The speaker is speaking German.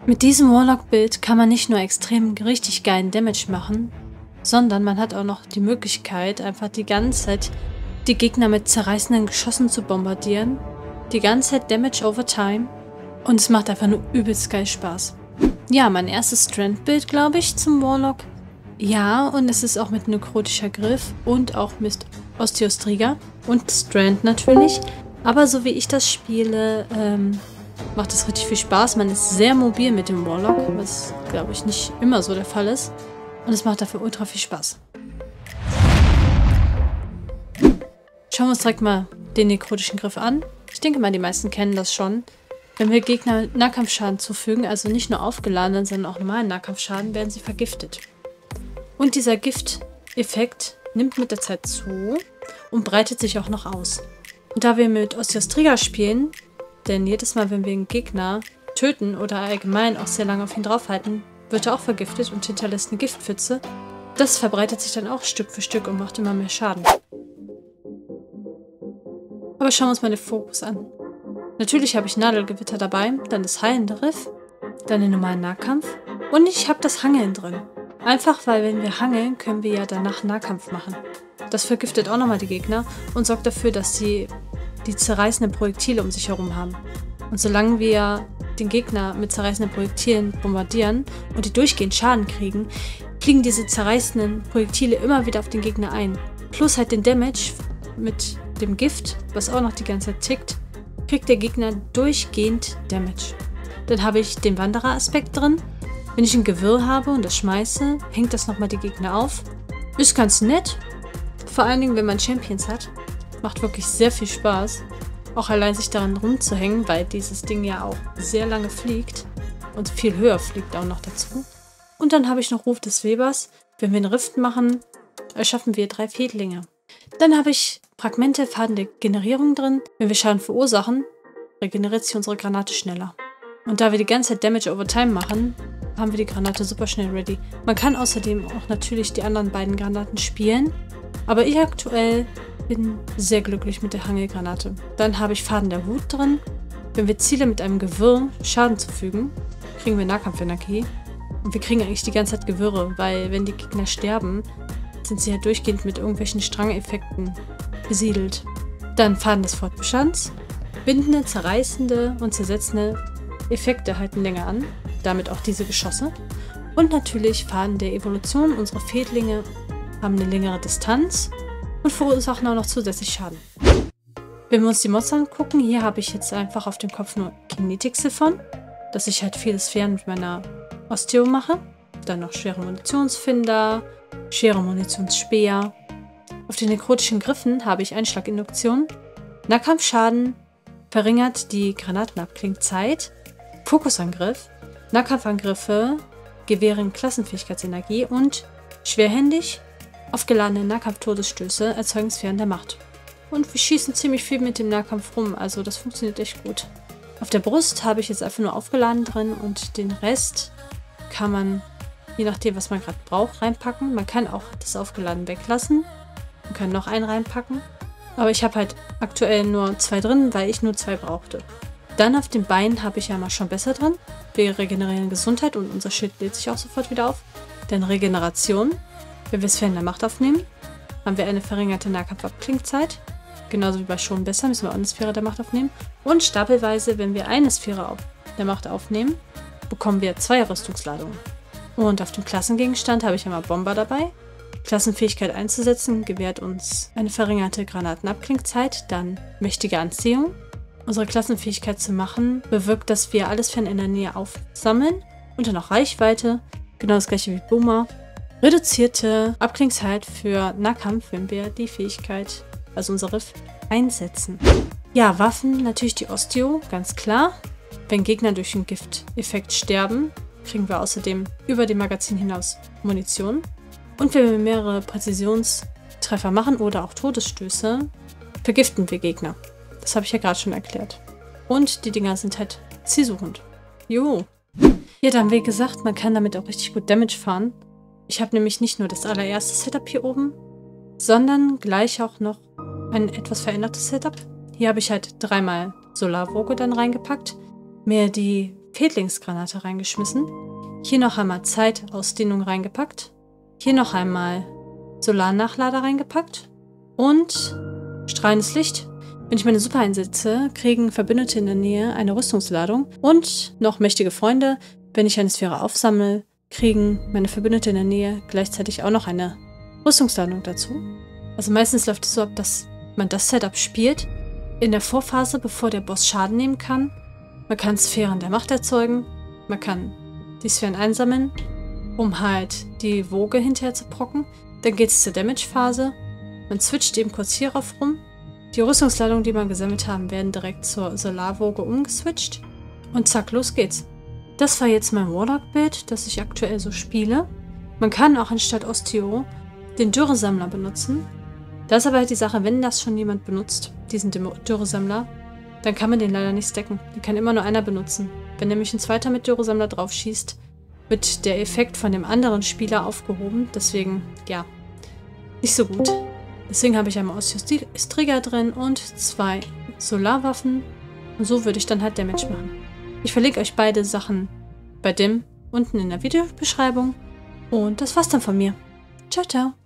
Mit diesem Warlock-Bild kann man nicht nur extrem richtig geilen Damage machen, sondern man hat auch noch die Möglichkeit, einfach die ganze Zeit die Gegner mit zerreißenden Geschossen zu bombardieren. Die ganze Zeit Damage over Time. Und es macht einfach nur übelst geil Spaß. Ja, mein erstes Strand-Bild, glaube ich, zum Warlock. Ja, und es ist auch mit nekrotischer Griff und auch mit Osteostriga und Strand natürlich. Aber so wie ich das spiele, macht es richtig viel Spaß. Man ist sehr mobil mit dem Warlock, was, glaube ich, nicht immer so der Fall ist. Und es macht dafür ultra viel Spaß. Schauen wir uns direkt mal den nekrotischen Griff an. Ich denke mal, die meisten kennen das schon. Wenn wir Gegner Nahkampfschaden zufügen, also nicht nur aufgeladenen, sondern auch normalen Nahkampfschaden, werden sie vergiftet. Und dieser Gifteffekt nimmt mit der Zeit zu und breitet sich auch noch aus. Und da wir mit Osteostriga spielen, denn jedes Mal, wenn wir einen Gegner töten oder allgemein auch sehr lange auf ihn draufhalten, wird er auch vergiftet und hinterlässt eine Giftpfütze. Das verbreitet sich dann auch Stück für Stück und macht immer mehr Schaden. Aber schauen wir uns mal den Fokus an. Natürlich habe ich Nadelgewitter dabei, dann das heilende Riff, dann den normalen Nahkampf und ich habe das Hangeln drin. Einfach, weil wenn wir hangeln, können wir ja danach Nahkampf machen. Das vergiftet auch nochmal die Gegner und sorgt dafür, dass sie die zerreißenden Projektile um sich herum haben. Und solange wir den Gegner mit zerreißenden Projektilen bombardieren und die durchgehend Schaden kriegen, fliegen diese zerreißenden Projektile immer wieder auf den Gegner ein. Plus halt den Damage mit dem Gift, was auch noch die ganze Zeit tickt, kriegt der Gegner durchgehend Damage. Dann habe ich den Wanderer-Aspekt drin. Wenn ich ein Gewirr habe und das schmeiße, hängt das nochmal die Gegner auf. Ist ganz nett. Vor allen Dingen, wenn man Champions hat. Macht wirklich sehr viel Spaß. Auch allein sich daran rumzuhängen, weil dieses Ding ja auch sehr lange fliegt. Und viel höher fliegt auch noch dazu. Und dann habe ich noch Ruf des Webers. Wenn wir einen Rift machen, erschaffen wir 3 Fädlinge. Dann habe ich Fragmente, Faden der Generierung drin. Wenn wir Schaden verursachen, regeneriert sich unsere Granate schneller. Und da wir die ganze Zeit Damage over Time machen, haben wir die Granate super schnell ready. Man kann außerdem auch natürlich die anderen beiden Granaten spielen. Aber ich aktuell bin sehr glücklich mit der Hangelgranate. Dann habe ich Faden der Wut drin. Wenn wir Ziele mit einem Gewirr Schaden zufügen, kriegen wir Nahkampfenergie. Und wir kriegen eigentlich die ganze Zeit Gewirre, weil wenn die Gegner sterben, sind sie ja durchgehend mit irgendwelchen Strangeffekten besiedelt. Dann Faden des Fortbestands. Bindende, zerreißende und zersetzende Effekte halten länger an. Damit auch diese Geschosse. Und natürlich Faden der Evolution. Unsere Fädlinge haben eine längere Distanz und verursachen auch noch zusätzlich Schaden. Wenn wir uns die Mods angucken, hier habe ich jetzt einfach auf dem Kopf nur Kinetic-Siphon, dass ich halt viele Sphären mit meiner Osteo mache. Dann noch schwere Munitionsfinder, schwere Munitionsspeer. Auf den nekrotischen Griffen habe ich Einschlaginduktion, Nahkampfschaden, verringert die Granatenabklingzeit, Fokusangriff, Nahkampfangriffe gewähren Klassenfähigkeitsenergie und schwerhändig, aufgeladene Nahkampf-Todesstöße erzeugen Sphären der Macht. Und wir schießen ziemlich viel mit dem Nahkampf rum, also das funktioniert echt gut. Auf der Brust habe ich jetzt einfach nur aufgeladen drin und den Rest kann man, je nachdem was man gerade braucht, reinpacken. Man kann auch das aufgeladen weglassen. Man kann noch einen reinpacken. Aber ich habe halt aktuell nur 2 drin, weil ich nur 2 brauchte. Dann auf den Beinen habe ich ja mal schon besser drin. Wir regenerieren Gesundheit und unser Schild lädt sich auch sofort wieder auf. Dann Regeneration. Wenn wir Sphären der Macht aufnehmen, haben wir eine verringerte Nahkampfabklingzeit. Genauso wie bei schon besser müssen wir auch eine Sphäre der Macht aufnehmen. Und stapelweise, wenn wir eine Sphäre der Macht aufnehmen, bekommen wir 2 Rüstungsladungen. Und auf dem Klassengegenstand habe ich einmal Bomber dabei. Klassenfähigkeit einzusetzen gewährt uns eine verringerte Granatenabklingzeit, dann mächtige Anziehung. Unsere Klassenfähigkeit zu machen bewirkt, dass wir alle Sphären in der Nähe aufsammeln und dann auch Reichweite, genau das gleiche wie Boomer. Reduzierte Abklingzeit für Nahkampf, wenn wir die Fähigkeit, also unser Riff, einsetzen. Ja, Waffen, natürlich die Osteo, ganz klar. Wenn Gegner durch den Gifteffekt sterben, kriegen wir außerdem über dem Magazin hinaus Munition. Und wenn wir mehrere Präzisionstreffer machen oder auch Todesstöße, vergiften wir Gegner. Das habe ich ja gerade schon erklärt. Und die Dinger sind halt zielsuchend. Jo. Ja, dann wie gesagt, man kann damit auch richtig gut Damage fahren. Ich habe nämlich nicht nur das allererste Setup hier oben, sondern gleich auch noch ein etwas verändertes Setup. Hier habe ich halt 3-mal Solarwoge dann reingepackt, mir die Fädlingsgranate reingeschmissen. Hier noch einmal Zeitausdehnung reingepackt. Hier noch einmal Solarnachlader reingepackt. Und strahlendes Licht. Wenn ich meine Super einsetze, kriegen Verbündete in der Nähe eine Rüstungsladung. Und noch mächtige Freunde. Wenn ich eine Sphäre aufsammle, kriegen meine Verbündete in der Nähe gleichzeitig auch noch eine Rüstungsladung dazu. Also meistens läuft es so ab, dass man das Setup spielt in der Vorphase, bevor der Boss Schaden nehmen kann. Man kann Sphären der Macht erzeugen. Man kann die Sphären einsammeln, um halt die Woge hinterher zu procken. Dann geht es zur Damage-Phase. Man switcht eben kurz hierauf rum. Die Rüstungsladungen, die man gesammelt haben, werden direkt zur Solarwoge umgeswitcht. Und zack, los geht's. Das war jetzt mein Warlock-Bild, das ich aktuell so spiele. Man kann auch anstatt Osteo den Dürresammler benutzen. Da ist aber halt die Sache, wenn das schon jemand benutzt, diesen Dürresammler, dann kann man den leider nicht stacken. Den kann immer nur einer benutzen. Wenn nämlich ein zweiter mit Dürresammler drauf schießt, wird der Effekt von dem anderen Spieler aufgehoben. Deswegen, ja, nicht so gut. Deswegen habe ich einmal Osteo-Trigger drin und 2 Solarwaffen. Und so würde ich dann halt Damage machen. Ich verlinke euch beide Sachen bei dem unten in der Videobeschreibung. Und das war's dann von mir. Ciao, ciao.